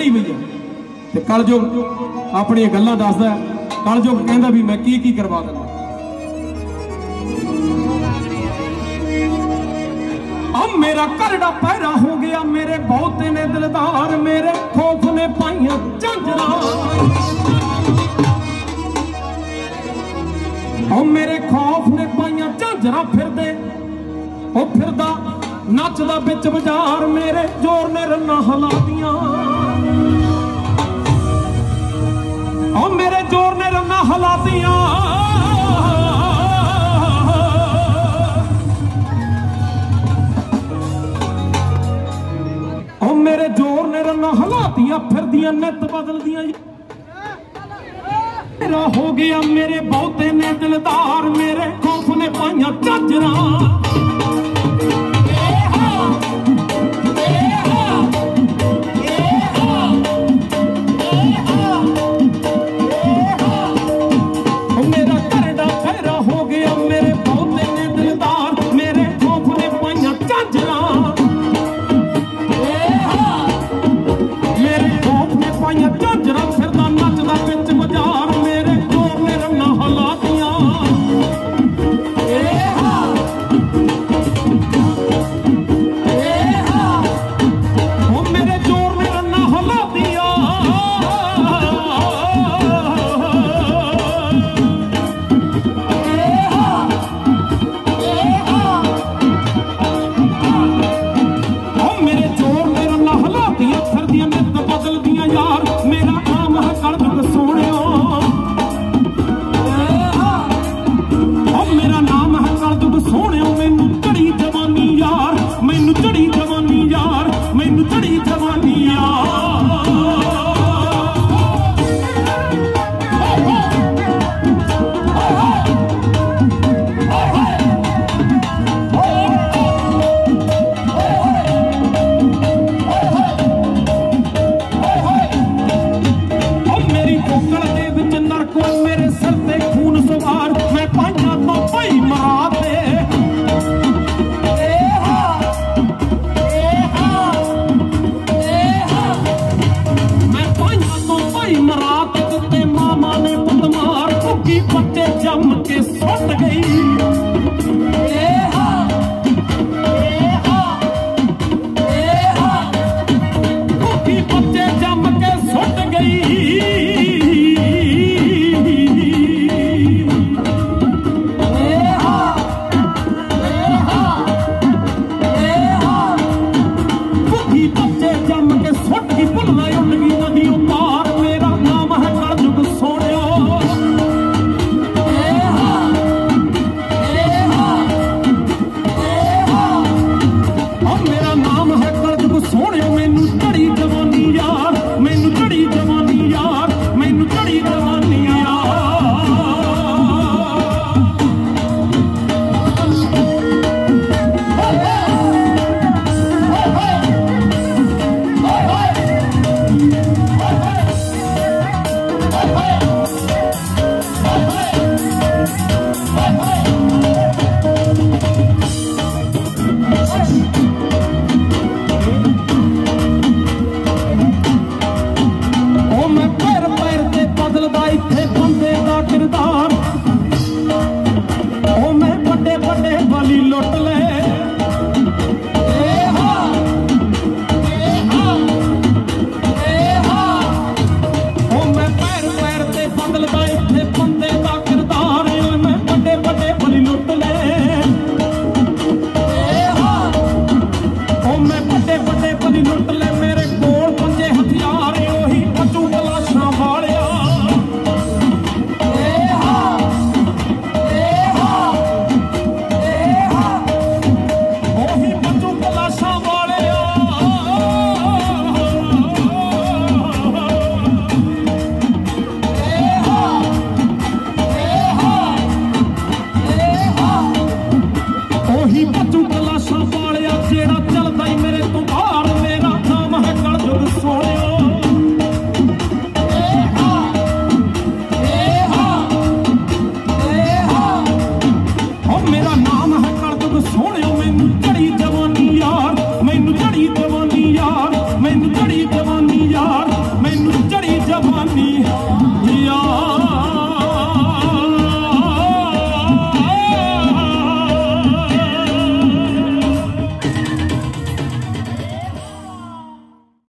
चढ़ी हुई है। ते कलयुग अपनी गल्लां दसदा है, कलयुग कहंदा भी मैं की करवा दिंदा। अब मेरा घरड़ा पैरा हो गया, मेरे बहुते ने दिलदार, मेरे खौफ ने पाइयां झांजरा। और मेरे खौफ ने पाइयां झांजरा, फिरदे ओ फिरदा नचदा बिच बाजार, मेरे जोर ने रन्ना हिला दियां। ओ मेरे जोर ने रन्ना हिला दियां। ओ मेरे जोर ने रन्ना हिला दियां, फिरदियां नित बदलदियां। मेरा हो गया मेरे बहुते ने दिलदार, मेरे खौफ ने पाइयां झांजरा। मेरा घरड़ा पैरा हो गया, मेरे बहुते ने दिलदार, मेरे खौफ ने पाइयां झांजरा। मेरे खौफ ने पाइयां झांजरा, फिरदा नचदा बिच बाजार, मेरे जोर ने रन्ना हिला दियां। ओ मेरे जोर ने रन्ना हिला दियां। ओ मेरे जोर ने रन्ना हिला दियां, फिरदियां नित बदलदियां यार, मेरा नाम है कलयुग सोहणिया। ओ मेरा नाम है कलयुग सोहणिया, मैनू चढ़ी जवानी यार, मैनू चढ़ी जवानी यार, मैनू चढ़ी जवानी यार। जवानी